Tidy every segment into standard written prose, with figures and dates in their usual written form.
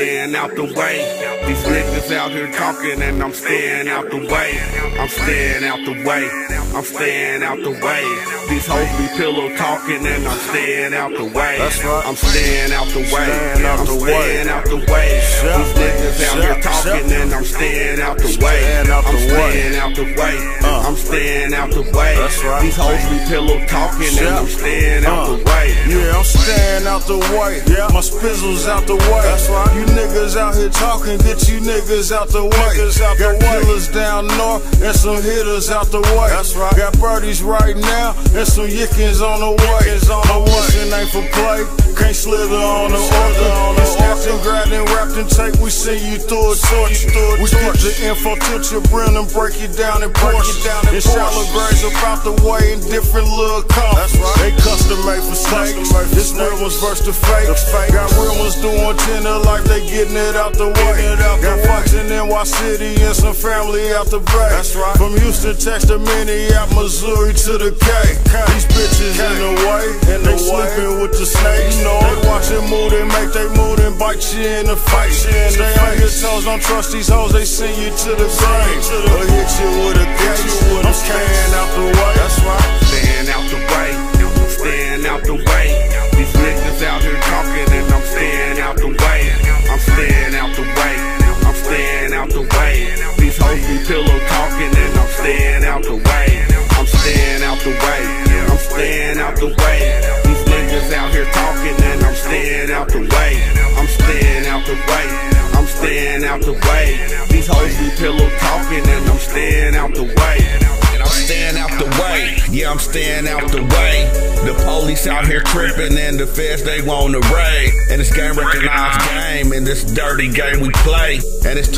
staying out the way. These niggas out here talking and I'm staying out the way. I'm staying out the way. I'm staying out the way. These hoes be pillow talking and I'm staying out the way. I'm staying out the way. I'm staying out the way. These niggas out here talking and I'm staying out the way. I'm staying out the way. I'm staying out the way. These hoes be pillow talking and I'm staying out the way. Yeah, I'm staying out the way. My spizzle's out the way. You niggas out here talking, get you niggas out the way. Got killers down north and some hitters out the way. Got birdies right now and some yickins on the way. My wishing ain't for play, can't slither on the order. It's after grad and wrapped in tape, we send you through a torch. We get the info, tilt your brim and break it down and porch. And shallow grades about the way in different little colors. They custom made for snakes. This real one's versus the fake. Got real ones doing tender like they getting it out the way. Got folks in NY City and some family out the Bay. From Houston, Texas to Minneapolis, Missouri to the K. These bitches in the way, and they sleeping with the snakes. They watch it move, they make they move and bite you in the face. Stay on your toes, don't trust these hoes, they send you to the grave. Or hit you with a case. I'm staying out the way. That's right. Staying out the way. I'm staying out the way. These niggas out here talking and I'm staying out the way. I'm staying out the way. I'm staying out the way. These hoes be pillow talking and I'm staying out the way. I'm staying out the way. I'm staying out the way. These niggas out here talking and I'm staying out the way. I'm staying out the way. I'm staying out the way. These hoes be pillow talking and I'm staying out the way. I'm staying out the way, yeah, I'm staying out the way. The police out here tripping and the feds, they wanna raid. And this game recognized game, and this dirty game we play. And it's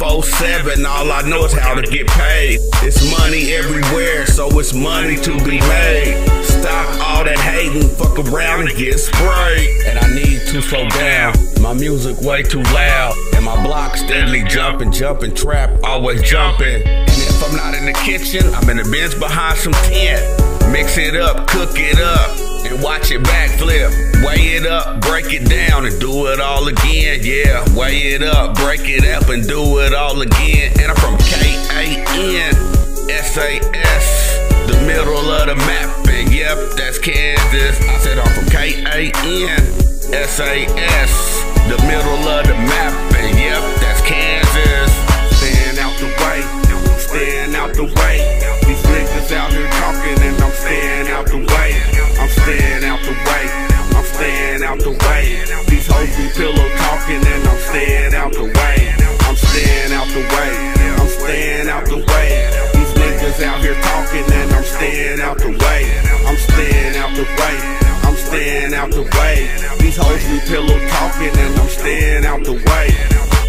24/7, all I know is how to get paid. It's money everywhere, so it's money to be made. Stop all that hating, fuck around and get sprayed. And I need to slow down, my music way too loud. And my block steadily jumping, jumping, trap, always jumping. And if I'm not in the kitchen, I'm in the bench behind some tent. Mix it up, cook it up, and watch it backflip. Weigh it up, break it down, and do it all again. Yeah, weigh it up, break it up, and do it all again. And I'm from K-A-N-S-A-S, the middle of the map, and yep, that's Kansas. I said I'm from K-A-N-S-A-S, the middle of the map, and yep, that's Kansas. Staying out the way. Staying out the way. These niggas out here talking and I'm staying out the way. I'm staying out the way. I'm staying out the way. These hoes be pillow talking and I'm staying out the way. I'm staying out the way. I'm staying out the way. These niggas out here talking and I'm staying out the way. I'm staying out the way. I'm staying out the way. These hoes be pillow talking and I'm staying out the way.